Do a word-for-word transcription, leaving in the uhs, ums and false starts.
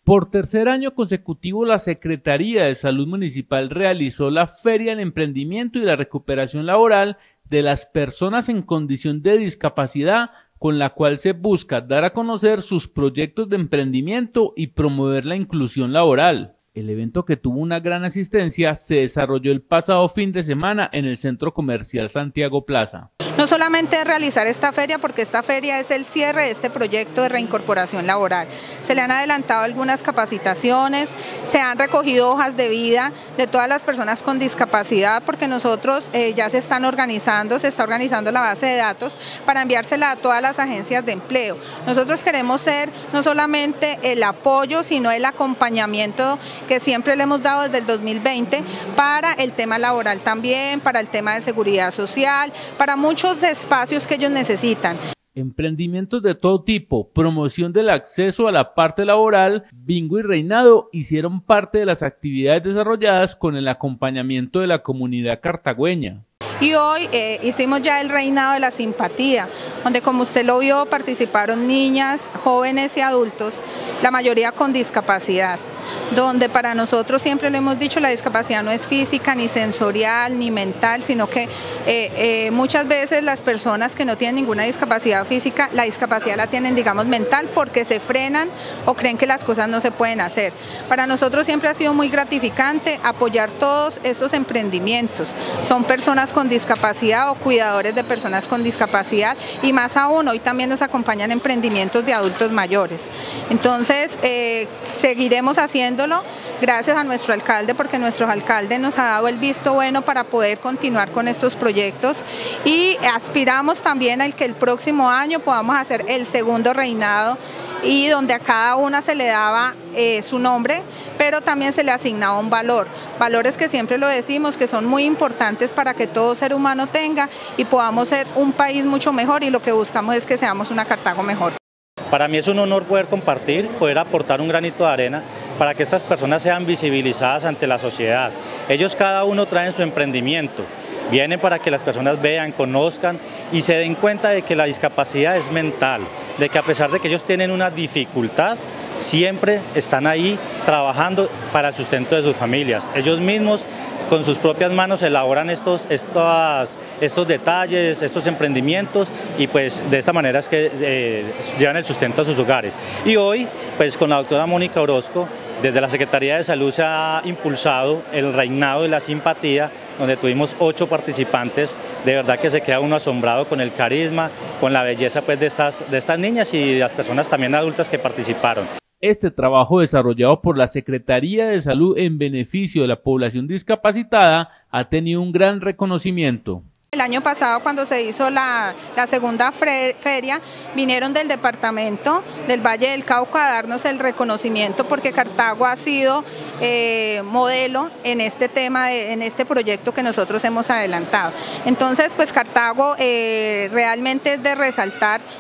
Por tercer año consecutivo, la Secretaría de Salud Municipal realizó la Feria del Emprendimiento y la Recuperación Laboral de las Personas en Condición de Discapacidad, con la cual se busca dar a conocer sus proyectos de emprendimiento y promover la inclusión laboral. El evento, que tuvo una gran asistencia, se desarrolló el pasado fin de semana en el Centro Comercial Santiago Plaza. No solamente realizar esta feria, porque esta feria es el cierre de este proyecto de reincorporación laboral. Se le han adelantado algunas capacitaciones, se han recogido hojas de vida de todas las personas con discapacidad, porque nosotros eh, ya se están organizando, se está organizando la base de datos para enviársela a todas las agencias de empleo. Nosotros queremos ser no solamente el apoyo, sino el acompañamiento que siempre le hemos dado desde el dos mil veinte para el tema laboral también, para el tema de seguridad social, para muchos espacios que ellos necesitan. Emprendimientos de todo tipo, promoción del acceso a la parte laboral, bingo y reinado hicieron parte de las actividades desarrolladas con el acompañamiento de la comunidad cartagüeña. Y hoy eh, hicimos ya el reinado de la simpatía, donde, como usted lo vio, participaron niñas, jóvenes y adultos, la mayoría con discapacidad, donde para nosotros siempre le hemos dicho, la discapacidad no es física, ni sensorial, ni mental, sino que eh, eh, muchas veces las personas que no tienen ninguna discapacidad física, la discapacidad la tienen, digamos, mental, porque se frenan o creen que las cosas no se pueden hacer. Para nosotros siempre ha sido muy gratificante apoyar todos estos emprendimientos. Son personas con discapacidad o cuidadores de personas con discapacidad, y más aún, hoy también nos acompañan emprendimientos de adultos mayores. Entonces, eh, seguiremos haciéndolo gracias a nuestro alcalde, porque nuestro alcalde nos ha dado el visto bueno para poder continuar con estos proyectos, y aspiramos también al que el próximo año podamos hacer el segundo reinado, y donde a cada una se le daba eh, su nombre, pero también se le asignaba un valor, valores que siempre lo decimos que son muy importantes para que todo ser humano tenga y podamos ser un país mucho mejor, y lo que buscamos es que seamos una Cartago mejor. Para mí es un honor poder compartir, poder aportar un granito de arena para que estas personas sean visibilizadas ante la sociedad. Ellos cada uno traen su emprendimiento, vienen para que las personas vean, conozcan y se den cuenta de que la discapacidad es mental, de que a pesar de que ellos tienen una dificultad, siempre están ahí trabajando para el sustento de sus familias. Ellos mismos con sus propias manos elaboran estos, estos, estos detalles, estos emprendimientos, y pues de esta manera es que eh, llevan el sustento a sus hogares. Y hoy, pues con la doctora Mónica Orozco, desde la Secretaría de Salud se ha impulsado el reinado de la simpatía, donde tuvimos ocho participantes. De verdad que se queda uno asombrado con el carisma, con la belleza pues de estas, de estas niñas y las personas también adultas que participaron. Este trabajo, desarrollado por la Secretaría de Salud en beneficio de la población discapacitada, ha tenido un gran reconocimiento. El año pasado, cuando se hizo la, la segunda feria, vinieron del departamento del Valle del Cauca a darnos el reconocimiento, porque Cartago ha sido eh, modelo en este tema, de, en este proyecto que nosotros hemos adelantado. Entonces, pues Cartago eh, realmente es de resaltar,